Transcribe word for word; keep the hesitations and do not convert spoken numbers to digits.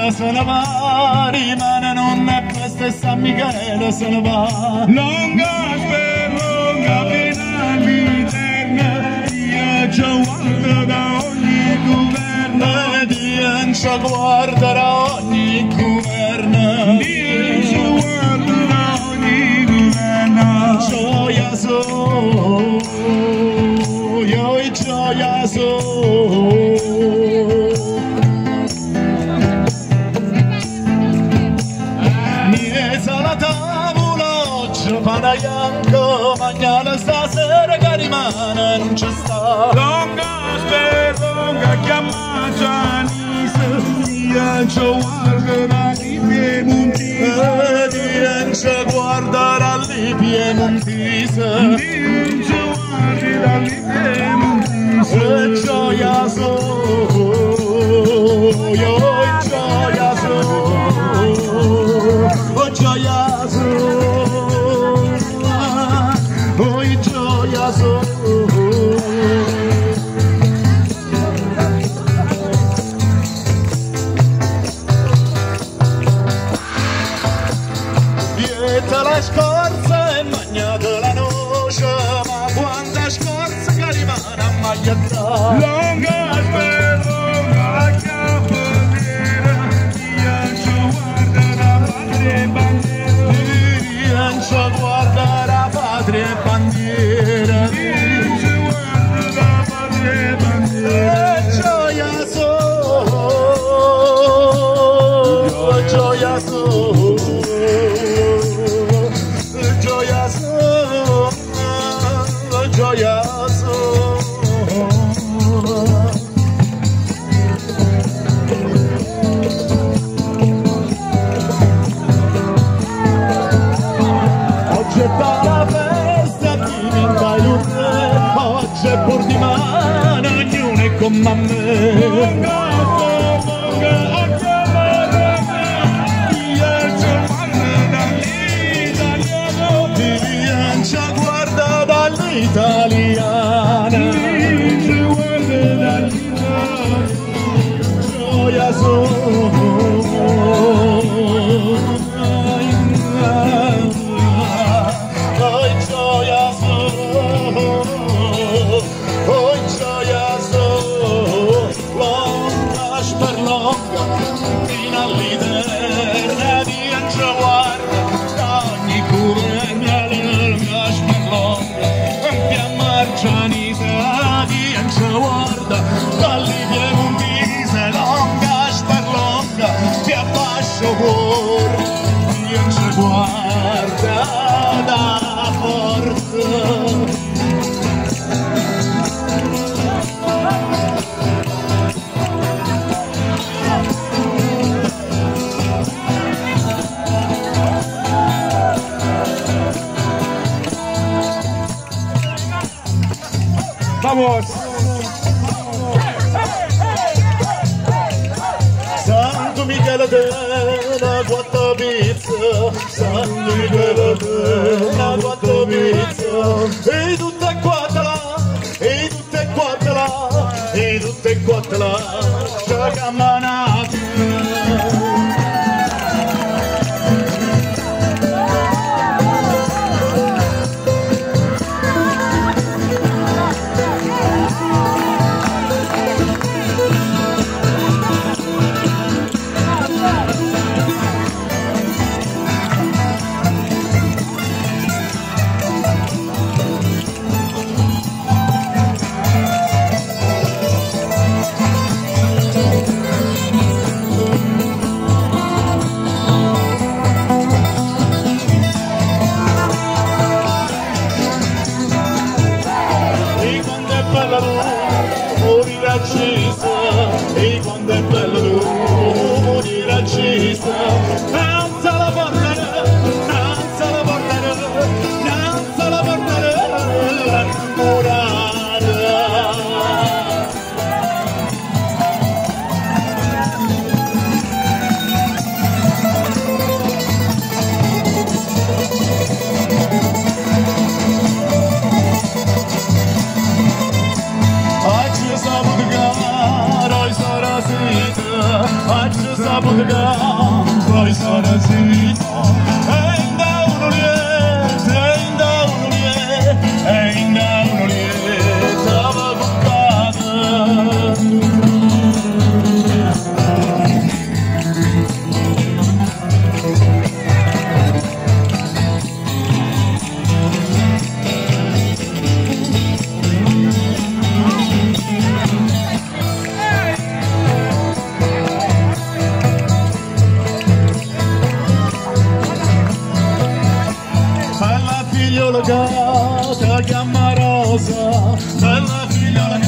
Michele se ne va, rimane nonna questa e San Michele se ne va. Longa per longa fino all'eterna, io ci guardo da ogni governo, Dio ci guarderà ogni governo, Dio ci guarda da ogni governo. gioia so, io e gioia so. Pana bianco, mañana stasera che rimane non ci sta. Longa per longa chiama Giannis, io ci guardo dagli piemontese, Dio ci guarda dagli piemontese, Dio ci guarda dagli piemontese. e gioia so, io e gioia so, oh gioia so. Oi gioia so, vieta la scorza e magnate la noce, ma quanta scorza che rimane a magliattare. Longa per longa chiapponiera, io ci guarda da patria e bandiera, Io ci guarda la patria e bandiera, io ci guarda da patria e bandiera. e gioia so, oh, gioia so, gioia so, gioia so. Oggi è la festa, diventa il re, oggi è pur di mano, ognuno è con me. Longa per longa chiapponiera, io ci guarda dall'italiano, Dio ci guarda dall'italiana, io ci guarda dall'italiano. gioia so. Oh gioia so, oh gioia so, longa per longa, fino all'eterna, Dio ci guarda ogni governo, longa per longa, via Marcianise, Dio ci guarda dall'I Piemontese, longa per longa, via Bascio cuore, Dio ci guarda da forza. Vamos! Santo Michele della quattro pizza, Santo Michele della quattro pizza, e tutte e quattro là, e tutte e quattro là, e tutte e quattro là, c'è camminata. la chiama Rosa, bella figliola